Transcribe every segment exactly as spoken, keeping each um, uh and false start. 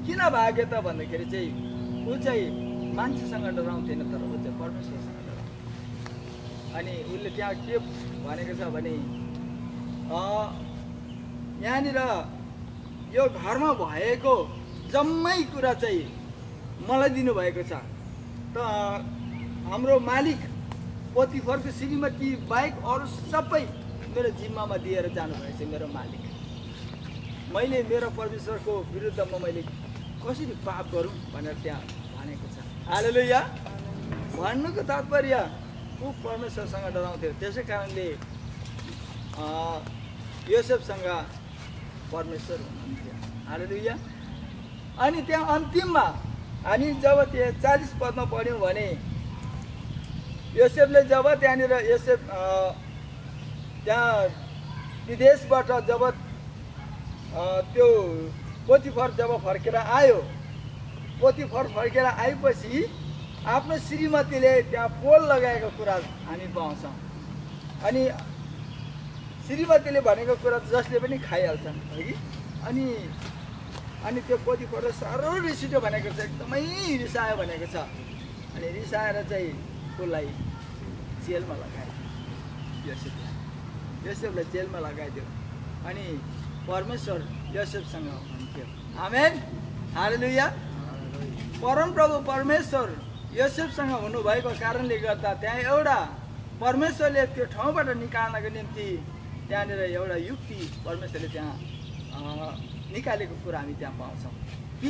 किन भाग्यो त भन्दाखेरि चाहिँ ऊ चाहिँ मान्छेसँग डराउँथेन तर ऊ चाहिँ परमेश्वरसँग डराउँथ्यो। अनि उसले त्यहाँ के भनेको छ भने यहाँनिर यो घरमा भएको जम्मै कुरा चाहिँ मलाई दिनुभएको छ। त हाम्रो मालिक पोतिफरको श्रीमती बाहेक अरू सबै मेरो जिम्मामा दिएर जानुभएछ मेरो मालिक। मैले मेरो परमेश्वरको विरुद्धमा मैले कसरी पाप गरौँ भनेर त्यहाँ भनेको छ। हालेलुया। भन्नुको तात्पर्य ऊ परमेश्वरसँग डराउँथ्यो, त्यसै कारणले योसेफसँग परमेश्वर हुनुहुन्थ्यो। हालेलुया। अनि त्यहाँ अन्तिममा हामी जब त्यो चालीस पदमा पढ्यौँ भने योसेफले जब त्यहाँनिर योसेफ त्यहाँ विदेशबाट जब त्यो पोतिफर जब फर्केर आयो, पोतिफर फर्केर आएपछि आफ्नो श्रीमतीले त्यहाँ पोल लगाएको कुरा हामी पाउँछौँ। अनि श्रीमतीले भनेको कुरा जसले पनि खाइहाल्छन् है। अनि अनि त्यो पोतिफरले साह्रो रिसिटो भनेको छ, एकदमै रिसायो भनेको छ। अनि रिसाएर चाहिँ उसलाई जेलमा लगायो, योसेफलाई योसेफलाई जेलमा लगाइदियो। अनि परमेश्वर योसेफसँग हुन्थ्यो। आमेन। हालेलुया। परमप्रभु परमेश्वर योसेफसँग हुनुभएको कारणले गर्दा त्यहाँ एउटा परमेश्वरले त्यो ठाउँबाट निकाल्नको निम्ति त्यहाँनिर एउटा युक्ति परमेश्वरले त्यहाँ निकालेको कुरा हामी त्यहाँ पाउँछौँ कि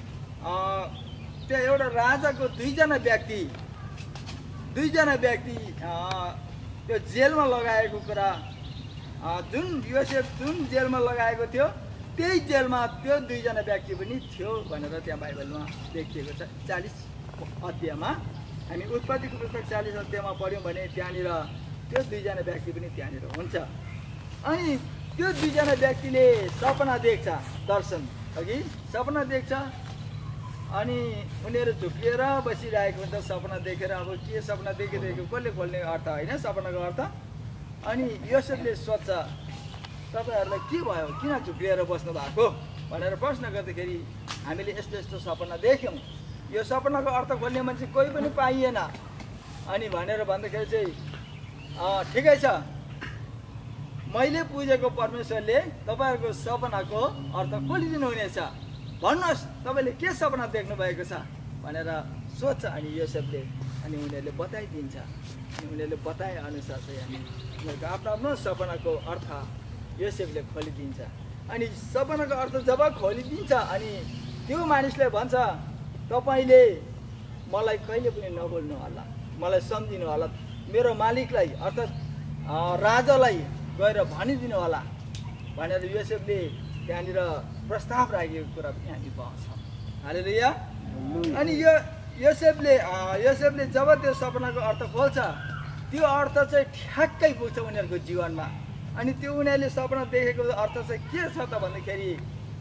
त्यो एउटा राजाको दुईजना व्यक्ति दुईजना व्यक्ति त्यो जेलमा लगाएको कुरा, जुन योसेफ जुन जेलमा लगाएको थियो त्यही जेलमा त्यो दुईजना व्यक्ति पनि थियो भनेर त्यहाँ बाइबलमा देखिएको छ। चालिस अध्यायमा हामी उत्पत्तिको पुस्तक चालिस अध्यायमा पढ्यौँ भने त्यहाँनिर त्यो दुईजना व्यक्ति पनि त्यहाँनिर हुन्छ। अनि त्यो दुईजना व्यक्तिले सपना देख्छ, दर्शन अघि सपना देख्छ। अनि उनीहरू झुक्किएर बसिरहेको हुन्छ सपना देखेर। अब के सपना देखिरहेको कसले खोल्ने अर्थ होइन सपनाको अर्थ। अनि योसेफले सोध्छ तपाईँहरूलाई के भयो, किन झुक्किएर बस्नु भएको भनेर प्रश्न गर्दाखेरि हामीले यस्तो यस्तो सपना देख्यौँ, यो सपनाको अर्थ खोल्ने मान्छे कोही पनि पाइएन। अनि भनेर भन्दाखेरि चाहिँ ठिकै छ, मैले पुजेको परमेश्वरले तपाईँहरूको सपनाको अर्थ खोलिदिनु हुनेछ, भन्नुहोस् तपाईँले के सपना देख्नु भएको छ भनेर सोध्छ। अनि योसेफले अनि उनीहरूले बताइदिन्छ। अनि उनीहरूले बताए अनुसार चाहिँ हामी उनीहरूको आफ्नो आफ्नो सपनाको अर्थ योसेफले खोलिदिन्छ। अनि सपनाको अर्थ जब खोलिदिन्छ अनि त्यो मानिसले भन्छ तपाईँले मलाई कहिले पनि नबोल्नु होला, मलाई सम्झिनु होला, मेरो मालिकलाई अर्थात् राजालाई गएर भनिदिनु होला भनेर योसेफले त्यहाँनिर प्रस्ताव राखेको कुरा पनि हामी पाउँछौँ। हालेलुया। अनि यो योसेफले योसेफले जब त्यो सपनाको अर्थ खोल्छ त्यो अर्थ चाहिँ ठ्याक्कै पुग्छ उनीहरूको जीवनमा। अनि त्यो उनीहरूले सपना देखेको अर्थ चाहिँ के छ त भन्दाखेरि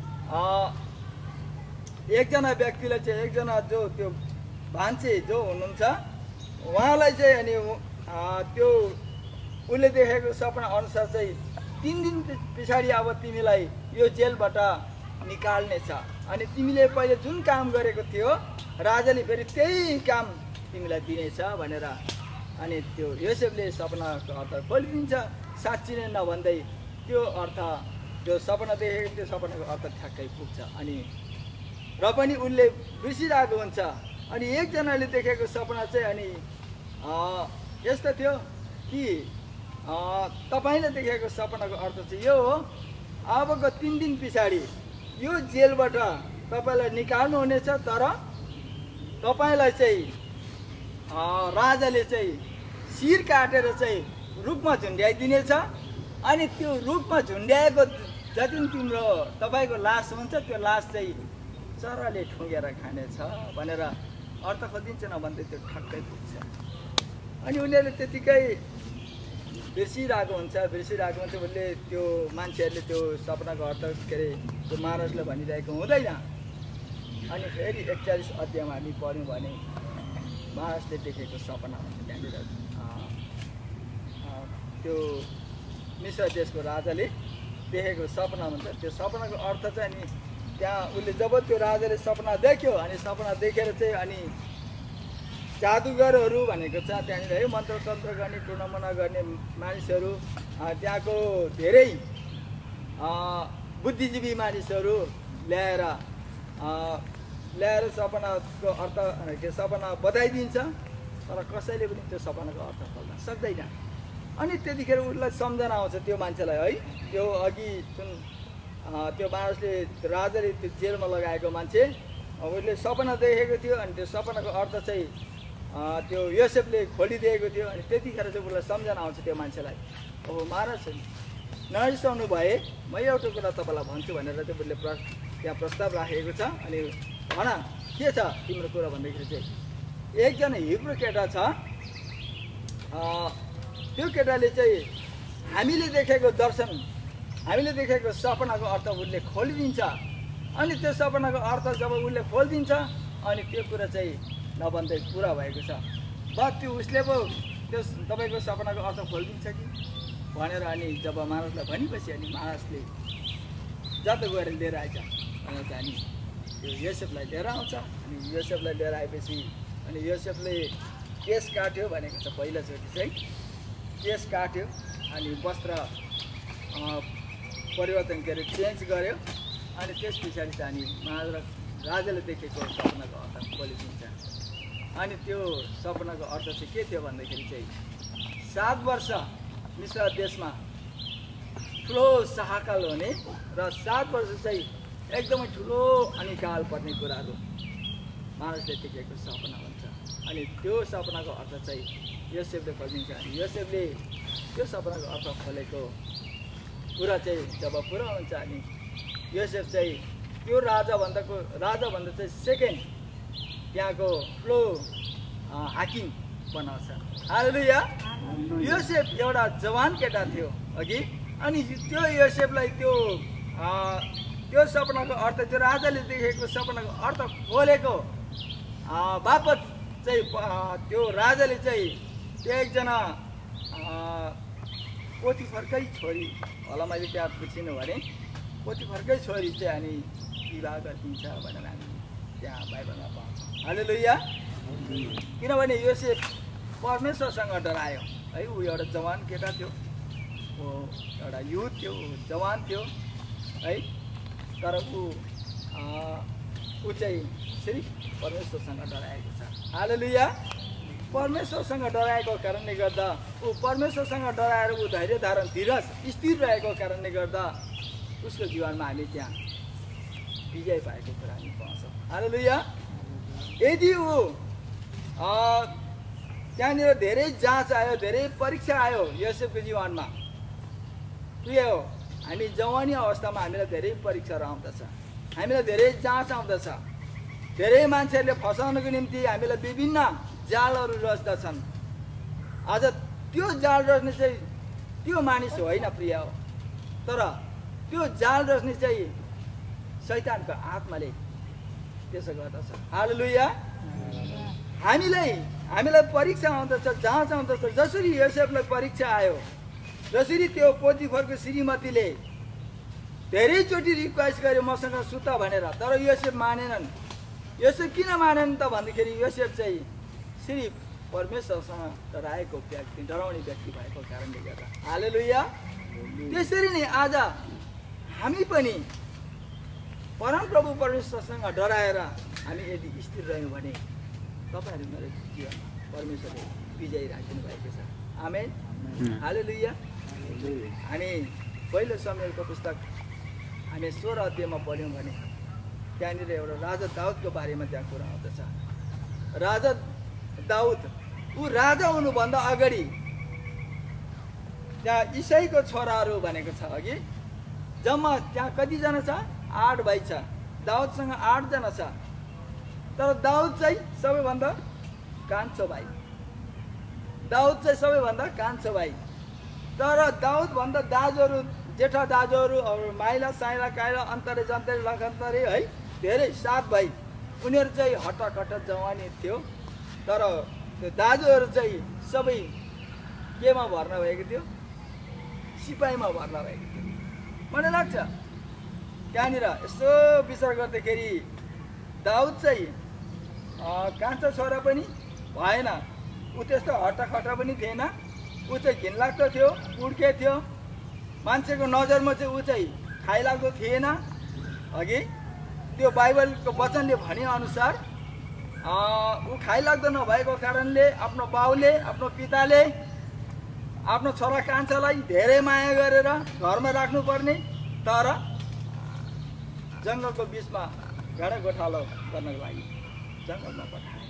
एकजना व्यक्तिलाई चाहिँ एकजना जो त्यो भान्से जो हुनुहुन्छ उहाँलाई चाहिँ अनि त्यो उसले देखेको सपना अनुसार चाहिँ तिन दिन पछाडि अब तिमीलाई यो जेलबाट निकाल्ने छ। अनि तिमीले पहिले जुन काम गरेको थियो राजाले फेरि त्यही काम तिमीलाई दिनेछ भनेर अनि त्यो योसेफले सपनाको अर्थ खोलिदिन्छ। साँच्ची नै नभन्दै त्यो अर्थ जो सपना देखेको त्यो सपनाको अर्थ ठ्याक्कै पुग्छ। अनि र पनि उसले बिर्सिरहेको हुन्छ। अनि एकजनाले देखेको सपना चाहिँ अनि यस्तो थियो कि तपाईँले देखेको सपनाको अर्थ चाहिँ यो हो, अबको तिन दिन पछाडि यो जेलबाट तपाईँलाई निकाल्नु हुनेछ, तर तपाईँलाई चाहिँ राजाले चाहिँ शिर काटेर चाहिँ रुखमा झुन्ड्याइदिनेछ। अनि त्यो रुखमा झुन्ड्याएको जति तिम्रो तपाईँको लास हुन्छ त्यो लास चाहिँ चराले ठुँगेर खानेछ भनेर अर्थ खोजिन्छ नभन्दै त्यो ठक्कै पुग्छ। अनि उनीहरूले त्यतिकै बिर्सिरहेको हुन्छ बिर्सिरहेको हुन्छ उसले त्यो मान्छेहरूले त्यो सपनाको अर्थ के अरे त्यो महाराजलाई भनिरहेको हुँदैन। अनि फेरि एकचालिस अध्यायमा हामी पढ्यौँ भने महाराजले देखेको सपना हुन्छ त्यहाँनिर त्यो मिश्र देशको राजाले देखेको सपना हुन्छ। त्यो सपनाको अर्थ चाहिँ अनि त्यहाँ उसले जब त्यो राजाले सपना देख्यो अनि सपना देखेर चाहिँ अनि जादुगरहरू भनेको छ त्यहाँनिर है मन्त्र तन्त्र गर्ने टुनामुना गर्ने मानिसहरू त्यहाँको धेरै बुद्धिजीवी मानिसहरू ल्याएर ल्याएर सपनाको अर्थ के सपना बताइदिन्छ तर कसैले पनि त्यो सपनाको अर्थ खोल्न सक्दैन। अनि त्यतिखेर उसलाई सम्झना आउँछ त्यो मान्छेलाई है त्यो अघि जुन त्यो मानिसले राजाले त्यो जेलमा लगाएको मान्छे उसले सपना देखेको थियो अनि त्यो सपनाको अर्थ चाहिँ त्यो योसेफले खोलिदिएको थियो अनि त्यतिखेर चाहिँ उसलाई सम्झना आउँछ त्यो मान्छेलाई ओहो महाराज नरिसाउनु भए म एउटा कुरा तपाईँलाई भन्छु भनेर चाहिँ उसले प्र त्यहाँ प्रस्ताव राखेको छ। अनि भन के छ तिम्रो कुरा भन्दाखेरि चाहिँ एकजना हिब्रू केटा छ त्यो केटाले चाहिँ हामीले देखेको दर्शन हामीले देखेको सपनाको अर्थ उसले खोलिदिन्छ अनि त्यो सपनाको अर्थ जब उसले खोलिदिन्छ अनि त्यो कुरा चाहिँ नभन्दै पुरा भएको छ बा त्यो उसले पो त्यो तपाईँको सपनाको अर्थ खोलिदिन्छ कि भनेर अनि जब महाराजलाई भनेपछि अनि महाराजले जता गएर लिएर आएछ भनेर चाहिँ अनि त्यो योसेफलाई लिएर आउँछ अनि योसेफलाई लिएर आएपछि अनि योसेफले केस काट्यो भनेको छ पहिलोचोटि चाहिँ केस काट्यो अनि वस्त्र परिवर्तन गरे चेन्ज गर्यो अनि त्यस पछाडि चाहिँ अनि महाराज राजाले देखेको सपनाको अर्थ खोलिदिन्छ। अनि त्यो सपनाको अर्थ चाहिँ के थियो भन्दाखेरि चाहिँ सात वर्ष मिश्र देशमा ठुलो हाहाकार हुने र सात वर्ष चाहिँ एकदमै ठुलो अनिकाल पर्ने कुराहरू महाराजले देखेको सपना हुन्छ। अनि त्यो सपनाको अर्थ चाहिँ योसेफले खोलिदिन्छ अनि योसेफले त्यो सपनाको अर्थ खोलेको कुरा चाहिँ जब पुरा हुन्छ अनि योसेफ चाहिँ त्यो राजाभन्दाको राजाभन्दा चाहिँ सेकेन्ड त्यहाँको ठुलो हाकिम बनाउँछ। हालेलुया। योसेफ एउटा जवान केटा थियो अघि अनि त्यो योसेफलाई त्यो त्यो सपनाको अर्थ त्यो राजाले देखेको सपनाको अर्थ खोलेको बापत चाहिँ त्यो राजाले चाहिँ त्यो एकजना पोतिफरकै छोरी होला मैले त्यहाँ बुझिनु भने पोतिफरकै छोरी चाहिँ अनि विवाह गरिदिन्छ भनेर हामी त्यहाँ बाइबलमा पाउँछौँ। हालेलुया। किनभने योसेफ परमेश्वरसँग डरायो है ऊ एउटा जवान केटा थियो ऊ एउटा युथ थियो जवान थियो है तर ऊ ऊ चाहिँ सिर्फ परमेश्वरसँग डराएको छ। हालेलुया। परमेश्वरसँग डराएको कारणले गर्दा ऊ परमेश्वरसँग डराएर ऊ धैर्य धारण धीरज स्थिर रहेको कारणले गर्दा उसको जीवनमा हामी त्यहाँ विजय पाएको कुरा हामी पाउँछौँ। हालेलुया। यदि ऊ त्यहाँनिर धेरै जाँच आयो धेरै परीक्षा आयो योसेफको जीवनमा प्रिय हो हामी जवानी अवस्थामा हामीलाई धेरै परीक्षाहरू आउँदछ हामीलाई धेरै जाँच आउँदछ धेरै मान्छेहरूले फसाउनको निम्ति हामीलाई विभिन्न जालहरू रच्दछन्। आज त्यो जाल रच्ने चाहिँ त्यो मानिस होइन प्रिय हो तर त्यो जाल रच्ने चाहिँ शैतानको आत्माले त्यसो गर्दछ। हालेलुया। हामीलाई हामीलाई परीक्षा आउँदछ जाँच आउँदछ जसरी योसेफलाई परीक्षा आयो जसरी त्यो पोतिफरको श्रीमतीले धेरैचोटि रिक्वेस्ट गर्यो मसँग सुत भनेर तर योसेफ मानेनन्। योसेफ किन मानेन त भन्दाखेरि योसेफ चाहिँ सिर्फ परमेश्वरसँग डराएको व्यक्ति डराउने व्यक्ति भएको कारणले गर्दा। हालेलुया। त्यसरी नै आज हामी पनि परमप्रभु परमेश्वरसँग डराएर हामी यदि स्थिर रह्यौँ भने तपाईँहरू मेरो जीवनमा परमेश्वरले विजय राखिदिनु भएको छ। आमेन। हालेलुया। हामी पहिलो समयको पुस्तक हामी सोह्र अध्यायमा पढ्यौँ भने त्यहाँनिर एउटा राजा दाउदको बारेमा त्यहाँ कुरा आउँदछ। राजा दाउद ऊ राजा हुनुभन्दा अगाडि त्यहाँ इसाईको छोराहरू भनेको छ अघि जम्मा त्यहाँ कतिजना छ आठ भाइ छ दाउदसँग आठजना छ तर दाउद चाहिँ सबैभन्दा कान्छो भाइ दाउद चाहिँ सबैभन्दा कान्छो भाइ तर दाउदभन्दा दाजुहरू जेठा दाजुहरू माइला साइला काइला अन्तरे जन्तरे लखन्तरे है धेरै सात भाइ उनीहरू चाहिँ हट्टाकट्टा जवानी थियो तर त्यो दाजुहरू चाहिँ सबै केमा भर्ना भएको थियो सिपाहीमा भर्ना भएको थियो। मलाई लाग्छ त्यहाँनिर यसो विचार गर्दाखेरि दाउद चाहिँ कान्छा छोरा पनि भएन, ऊ त्यस्तो हट्टाखट्टा पनि थिएन, ऊ चाहिँ घिनलाग्दो थियो, उड्के थियो, मान्छेको नजरमा चाहिँ ऊ चाहिँ खाइलाग्दो थिएन। अघि त्यो बाइबलको वचनले भनेअनुसार ऊ खाइलाग्दो नभएको कारणले आफ्नो बाउले आफ्नो पिताले आफ्नो छोरा कान्छालाई धेरै माया गरेर घरमा राख्नुपर्ने, तर जङ्गलको बिचमा घाँडा गोठालो गर्नको लागि जङ्गलमा पठाए।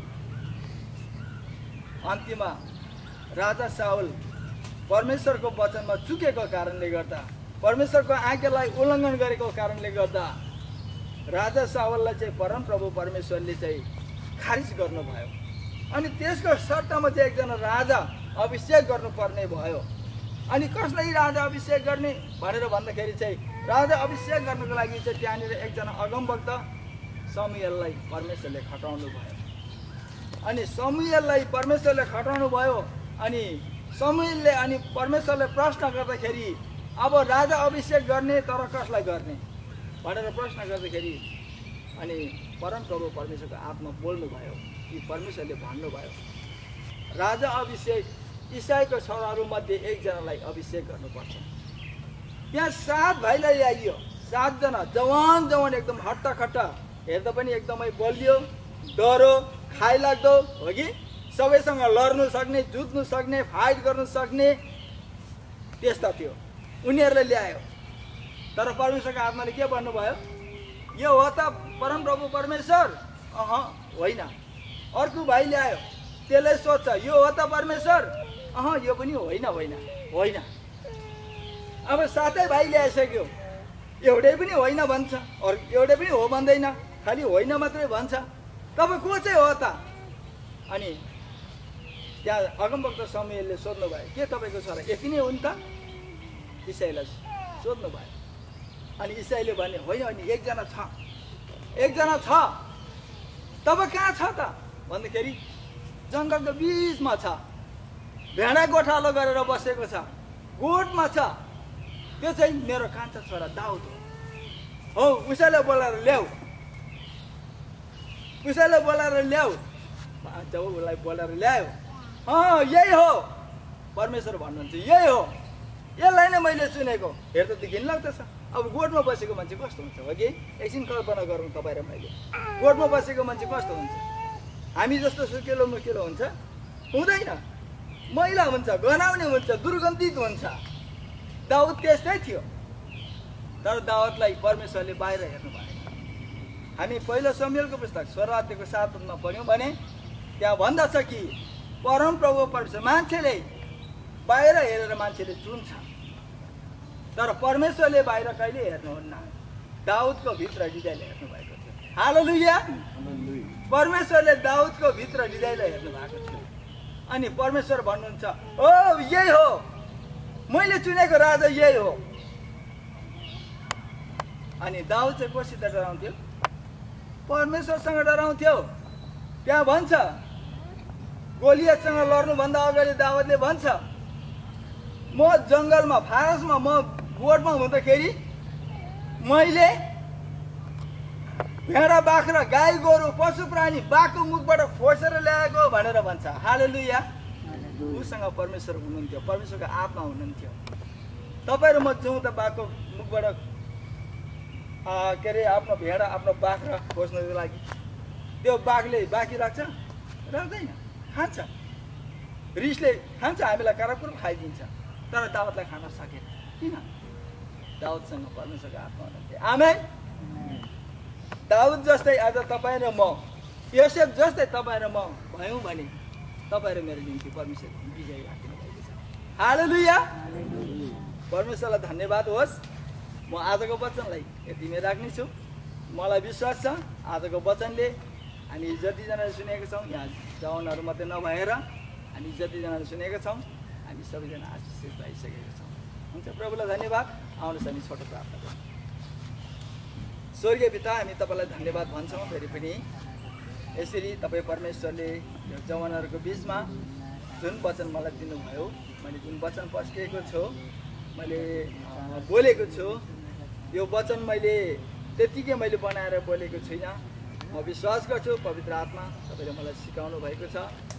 अन्तिममा राजा साउल परमेश्वरको वचनमा चुकेको कारणले गर्दा, परमेश्वरको आज्ञालाई उल्लङ्घन गरेको कारणले गर्दा राजा साउललाई चाहिँ परमप्रभु परमेश्वरले चाहिँ खारिज गर्नुभयो। अनि त्यसको सट्टामा चाहिँ एकजना राजा अभिषेक गर्नुपर्ने भयो। अनि कसलाई राजा अभिषेक गर्ने भनेर भन्दाखेरि चाहिँ राजा अभिषेक गर्नको लागि चाहिँ त्यहाँनिर एकजना अगमवक्ता समुएललाई परमेश्वरले खटाउनु भयो। अनि समुएललाई परमेश्वरले खटाउनु भयो। अनि समुएलले अनि परमेश्वरले प्रश्न गर्दाखेरि अब राजा अभिषेक गर्ने तर कसलाई गर्ने भनेर प्रश्न गर्दाखेरि अनि परमप्रभु परमेश्वरको आत्मा बोल्नुभयो कि परमेश्वरले भन्नुभयो राजा अभिषेक इसाईको छोराहरूमध्ये एकजनालाई अभिषेक गर्नुपर्छ। त्यहाँ सात भाइलाई ल्याइयो, सातजना जवान जवान एकदम हट्टाखट्टा, हेर्दा पनि एकदमै बलियो, डरो, खाइलाग्दो हो कि सबैसँग लड्नु सक्ने, जुत्नु सक्ने, फाइट गर्नु सक्ने त्यस्ता थियो। उनीहरूलाई ल्यायो। तर परमेश्वरको आत्माले के भन्नुभयो, यो हो त परमप्रभु परमेश्वर? अह होइन। अर्को भाइ ल्यायो, त्यसले सोध्छ यो हो त परमेश्वर? अह यो पनि होइन होइन होइन। अब सातै भाइ ल्याइसक्यो, एउटै पनि होइन भन्छ, अरू एउटै पनि हो भन्दैन, खालि होइन मात्रै भन्छ। तपाईँ को चाहिँ हो त? अनि त्यहाँ अगमवक्ता समुएलले सोध्नुभयो के तपाईँको छोरा यति नै हो नि त? इसाईलाई सोध्नुभयो। अनि इसाईले भने होइन अनि एकजना छ, एकजना छ। तपाईँ कहाँ छ त भन्दाखेरि जङ्गलको बिचमा छ, भेडा गोठालो गरेर बसेको छ, गोठमा छ। त्यो चाहिँ मेरो कान्छा छोरा दाउद हो। हो उसैलाई बोलाएर ल्याऊ, उसैलाई बोलाएर ल्याऊ। जब उसलाई बोलाएर ल्यायो, अँ यही हो परमेश्वर भन्नुहुन्छ, यही हो, यसलाई नै मैले चुनेको। हेर्दा त घिनलाग्दो छ। अब गोठमा बसेको मान्छे कस्तो हुन्छ हो कि? एकछिन कल्पना गरौँ तपाईँ र मैले। गोठमा बसेको मान्छे कस्तो हुन्छ? हामी जस्तो सुकेलो मुकेलो हुन्छ? हुँदैन, मैला हुन्छ, गनाउने हुन्छ, दुर्गन्धित हुन्छ। दाउद त्यस्तै थियो। तर दाउदलाई परमेश्वरले बाहिर हेर्नु भएन। हामी पहिलो समुएलको पुस्तक सोह्र अध्यायको सात पदमा पढ्यौँ भने त्यहाँ भन्दछ कि परमप्रभु परमेश्वर मान्छेले बाहिर हेरेर मान्छेले चुन्छ, तर परमेश्वरले बाहिर कहिले हेर्नुहुन्न। दाउदको भित्र हृदयले हेर्नु भएको थियो। हालेलुया। परमेश्वरले दाउदको भित्र हृदयलाई हेर्नु भएको थियो। अनि परमेश्वर भन्नुहुन्छ ओ यही हो, मैले चुनेको राजा यही हो। अनि दाउद चाहिँ कोसित डराउँथ्यो? परमेश्वरसँग डराउँथ्यो। त्यहाँ भन्छ गोलियतसँग लड्नुभन्दा अगाडि दाउदले भन्छ म जङ्गलमा फारसमा म गोठमा हुँदाखेरि मैले भेडा बाख्रा गाई गोरु पशु प्राणी बाघको मुखबाट खोसेर ल्याएको भनेर भन्छ। हालेलुया। उसँग परमेश्वर हुनुहुन्थ्यो, परमेश्वरको आत्मा हुनुहुन्थ्यो। तपाईँ र म जाउँ त बाघको मुखबाट के अरे आफ्नो भेडा आफ्नो बाख्रा खोज्नको लागि, त्यो बाघले बाँकी राख्छ? राख्दैन, खान्छ, रिसले खान्छ, हामीलाई करापुर खाइदिन्छ। तर दाउदलाई खान सकेन। किन? दाउदसँग परमेश्वरको आत्मा हुनुहुन्थ्यो। आमेन। दाउद जस्तै आज तपाईँ र म, योसेफ जस्तै तपाईँ र म भयौँ भने तपाईँ र मेरो निम्ति परमेश्वर विजय राखिनु भएको छ। हालेलुया। परमेश्वरलाई धन्यवाद होस्। म आजको वचनलाई यतिमै राख्नेछु। मलाई विश्वास छ आजको वचनले हामी जतिजनाले सुनेका छौँ, यहाँ जवानहरू मात्रै नभएर हामी जतिजनाले सुनेका छौँ, हामी सबैजना आशिषित भइसकेका छौँ। हुन्छ, प्रभुलाई धन्यवाद। आउनुहोस् हामी छोटो प्रार्थना गरौँ। स्वर्गीय पिता, हामी तपाईँलाई धन्यवाद भन्छौँ फेरि पनि यसरी तपाईँ परमेश्वरले यो जवानहरूको बिचमा जुन वचन मलाई दिनुभयो, मैले जुन वचन पस्किएको छु, मैले बोलेको छु, यो वचन मैले त्यतिकै मैले बनाएर बोलेको छुइनँ। म विश्वास गर्छु पवित्र आत्मा तपाईँले मलाई सिकाउनु भएको छ।